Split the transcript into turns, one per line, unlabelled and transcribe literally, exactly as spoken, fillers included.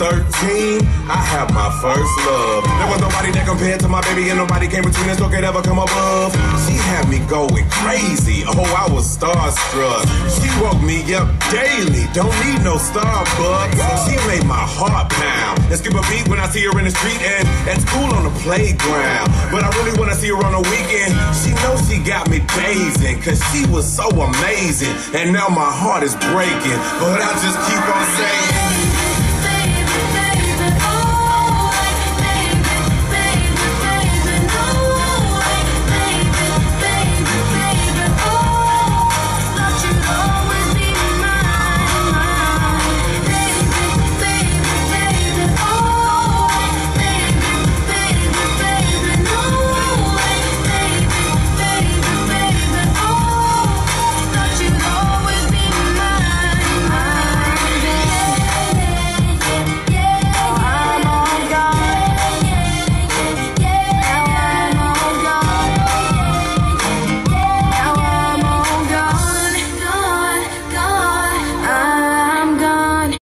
thirteen, I had my first love. There was nobody that compared to my baby, and nobody came between us or could ever come above. She had me going crazy, oh, I was starstruck. She woke me up daily, don't need no Starbucks. She made my heart pound and skip a beat when I see her in the street, and at school on the playground. But I really wanna see her on the weekend. She knows she got me dazing, cause she was so amazing. And now my heart is breaking, but I just keep on saying